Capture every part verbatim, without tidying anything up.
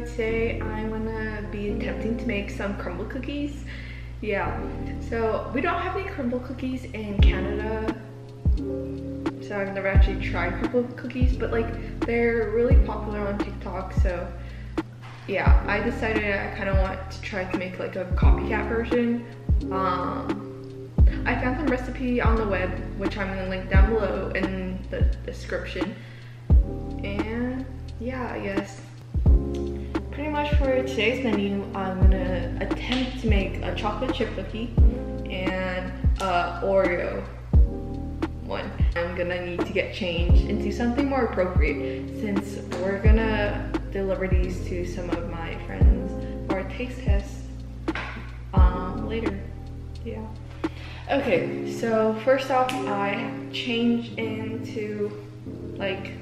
today I'm gonna be attempting to make some crumble cookies. Yeah, so we don't have any crumble cookies in Canada, so I've never actually tried crumble cookies, but like they're really popular on TikTok. So yeah, I decided I kind of want to try to make like a copycat version. Um, I found some recipe on the web, which I'm gonna link down below in the description. And yeah, I guess pretty much for today's menu, I'm gonna attempt to make a chocolate chip cookie and a Oreo one. I'm gonna need to get changed into something more appropriate since we're gonna deliver these to some of my friends for a taste test um, later. Yeah. Okay, so first off, I changed into like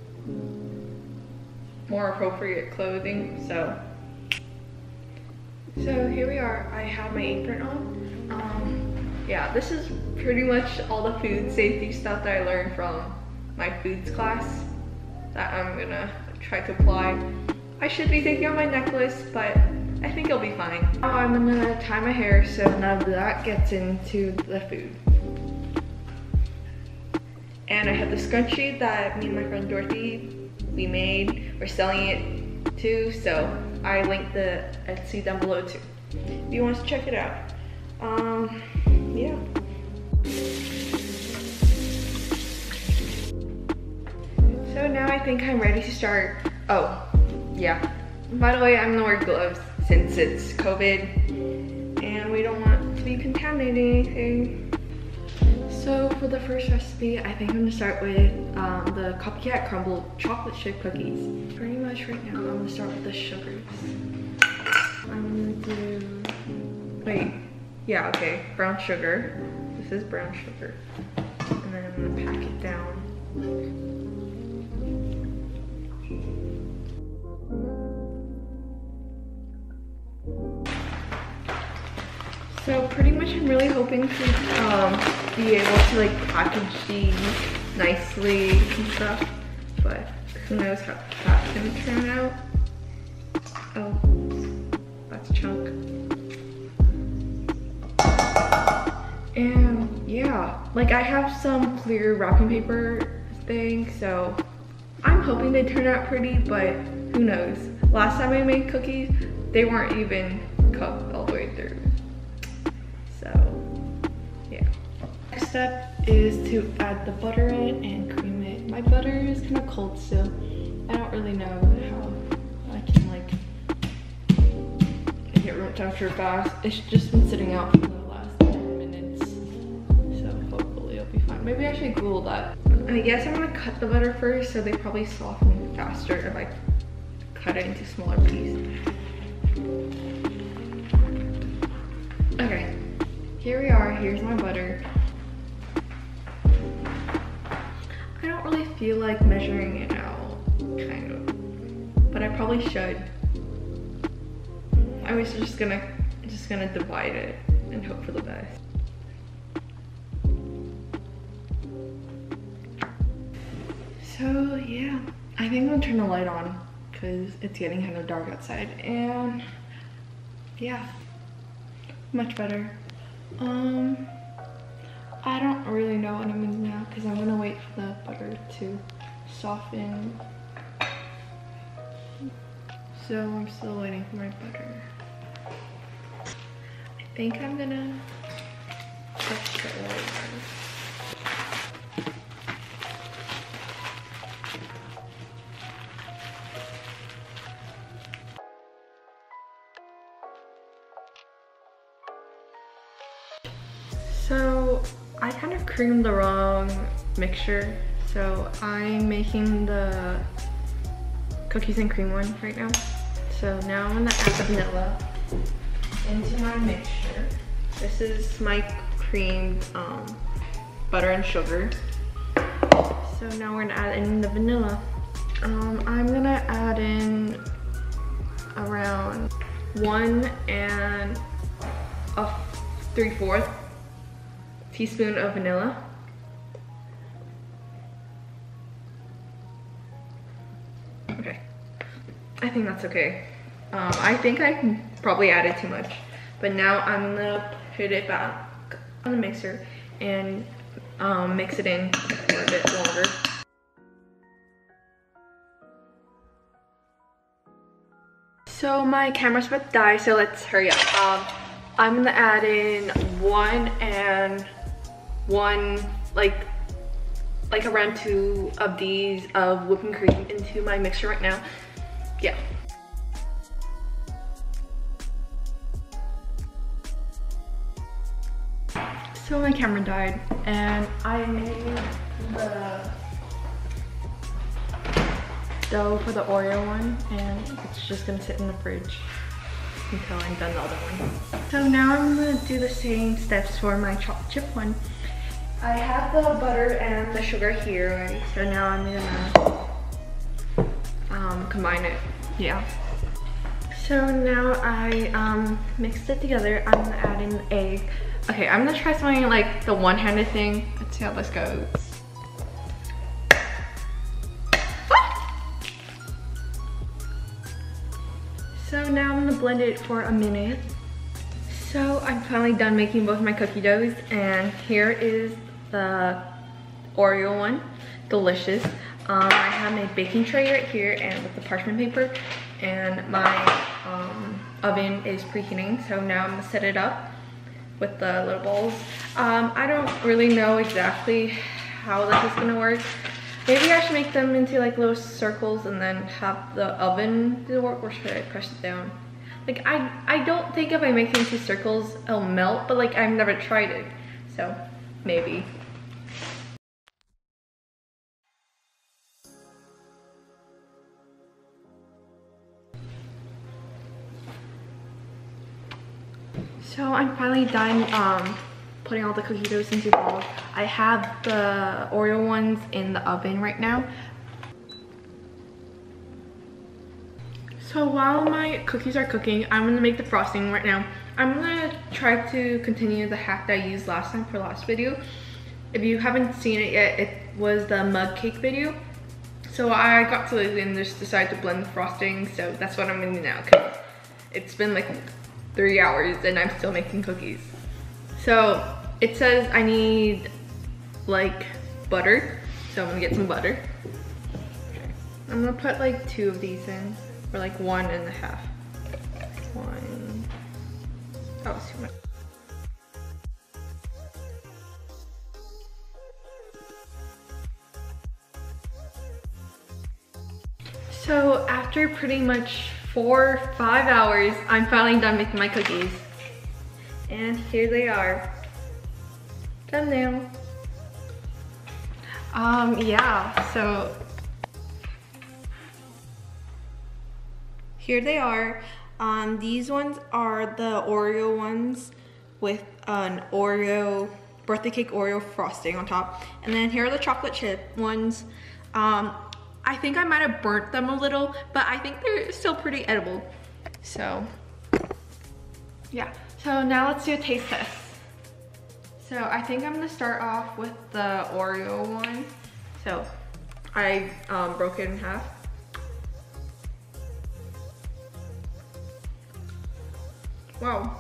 more appropriate clothing. So, so here we are. I have my apron on. Um, yeah, this is pretty much all the food safety stuff that I learned from my foods class that I'm gonna try to apply. I should be taking out my necklace, but I think it'll be fine. Now I'm gonna tie my hair so none of that gets into the food. And I have the scrunchie that me and my friend Dorothy we made. We're selling it too, so I linked the Etsy down below too if you want to check it out. Um, yeah. So now I think I'm ready to start. Oh, yeah. By the way, I'm gonna wear gloves since it's COVID and we don't want to be contaminating anything. So for the first recipe, I think I'm gonna start with um, the copycat crumble chocolate chip cookies. Pretty much right now, I'm gonna start with the sugars. I'm gonna do, wait, yeah, okay, brown sugar. This is brown sugar. And then I'm gonna pack it down. So pretty much I'm really hoping to um, be able to like package these nicely and stuff, but who knows how that's gonna turn out. Oh, that's a chunk. And yeah, like I have some clear wrapping paper thing, so I'm hoping they turn out pretty, but who knows. Last time I made cookies, they weren't even cooked all the way through. So, yeah. Next step is to add the butter in and cream it. My butter is kind of cold still. I don't really know how I can like get room temperature fast. It's just been sitting out for the last ten minutes, so hopefully it'll be fine. Maybe I should Google that. I guess I'm gonna cut the butter first, so they probably soften faster if I cut it into smaller pieces. Okay. Here we are, here's my butter. I don't really feel like measuring it out, kind of, but I probably should. I was just gonna, just gonna divide it and hope for the best. So yeah, I think I'm gonna turn the light on because it's getting kind of dark outside, and yeah, much better. Um, I don't really know what I'm gonna do now because I'm gonna wait for the butter to soften. So I'm still waiting for my butter. I think I'm gonna put the oil in. So I kind of creamed the wrong mixture, so I'm making the cookies and cream one right now. So now I'm gonna add the vanilla into my mixture. This is my creamed um, butter and sugar. So now we're gonna add in the vanilla. Um, I'm gonna add in around one and a three-fourth teaspoon of vanilla. Okay, I think that's okay. Um, I think I probably added too much, but now I'm gonna put it back on the mixer and um, mix it in for a bit longer. So my camera's about to die, so let's hurry up. Um, I'm gonna add in one and one, like, like around two of these of whipping cream into my mixer right now. Yeah. So my camera died, and I made the dough for the Oreo one, and it's just gonna sit in the fridge until I'm done the other one. So now I'm gonna do the same steps for my chocolate chip one. I have the butter and the sugar here already, so now I'm gonna um, combine it. Yeah. So now I um, mixed it together. I'm gonna add in the egg. Okay, I'm gonna try something like the one-handed thing. Let's see how this goes. So now I'm gonna blend it for a minute. So I'm finally done making both my cookie doughs, and here is the Oreo one. Delicious. Um, I have my baking tray right here and with the parchment paper, and my um, oven is preheating. So now I'm gonna set it up with the little balls. Um, I don't really know exactly how this is gonna work. Maybe I should make them into like little circles and then have the oven do the work, or should I press it down? Like I, I don't think if I make them into circles, it'll melt, but like I've never tried it. So maybe. So I'm finally done um, putting all the cookie doughs into balls. I have the Oreo ones in the oven right now. So while my cookies are cooking, I'm gonna make the frosting right now. I'm gonna try to continue the hack that I used last time for last video. If you haven't seen it yet, it was the mug cake video. So I got to it and just decided to blend the frosting. So that's what I'm gonna do now, because it's been like three hours and I'm still making cookies. So it says I need like butter. So I'm gonna get some butter. I'm gonna put like two of these in, or like one and a half. One, that was too much. So after pretty much four, five hours, I'm finally done making my cookies. And here they are. Done now. Um, yeah, so here they are. Um, these ones are the Oreo ones with an Oreo, birthday cake Oreo frosting on top. And then here are the chocolate chip ones. Um, I think I might have burnt them a little, but I think they're still pretty edible. So, yeah. So now let's do a taste test. So I think I'm gonna start off with the Oreo one. So I um, broke it in half. Wow.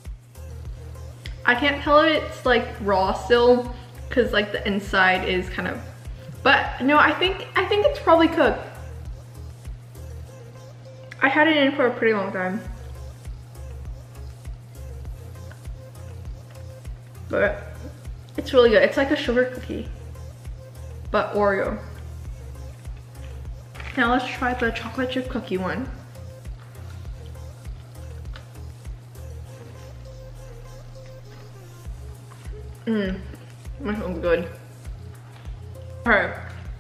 I can't tell if it's like raw still, because like the inside is kind of, but no, I think I think it's probably cooked. I had it in for a pretty long time. But it's really good. It's like a sugar cookie, but Oreo. Now let's try the chocolate chip cookie one. Mmm, that sounds good. Alright.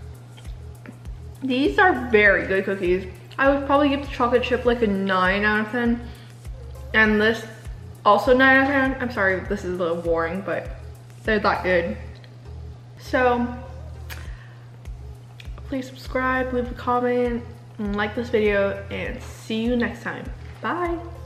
These are very good cookies. I would probably give the chocolate chip like a nine out of ten. And this also nine out of ten. I'm sorry, this is a little boring, but they're that good. So, please subscribe, leave a comment, and like this video, and see you next time. Bye.